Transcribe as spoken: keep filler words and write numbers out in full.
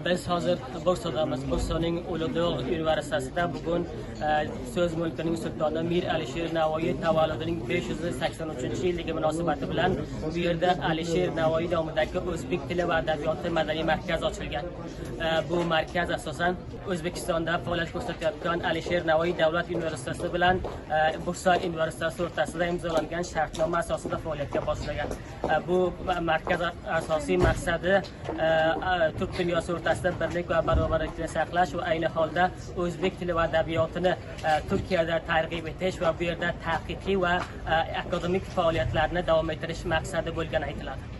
Biz hozir Bursodamiz. Bursaning Ulug'bek universitetida bugun so'z mulkining sultoni Mir Alisher Navoiy tavalludining besh yuz sakson uchinchi yilligi munosabati bilan bu yerda Alisher Navoiy nomidagi o'zbek tili va adabiyoti madaniy markaz ochilgan. Bu markaz asosan O'zbekistonda faoliyat ko'rsatayotgan Alisher Navoiy davlat universiteti bilan Bursa universiteti o'rtasida imzolangan shartnoma asosida faoliyatga boshlagan. Bu markaz asosiy maqsadi turk dunyosi o'rtasida birlik va barobarlikni saqlash va ayni holda o'zbek tili va adabiyotini Turkiyada targ'ib etish va bu yerda tadqiqiy va akademik faoliyatlarni davom ettirish maqsadi bo'lgani aytiladi.